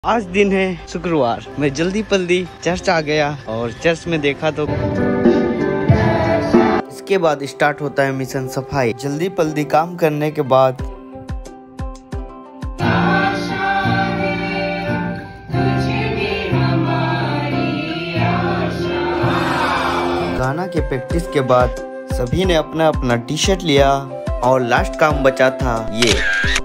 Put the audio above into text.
आज दिन है शुक्रवार। मैं जल्दी पल्दी चर्च आ गया और चर्च में देखा तो इसके बाद स्टार्ट होता है मिशन सफाई। जल्दी पल्दी काम करने के बाद गाना के प्रैक्टिस के बाद सभी ने अपना अपना टी शर्ट लिया और लास्ट काम बचा था ये।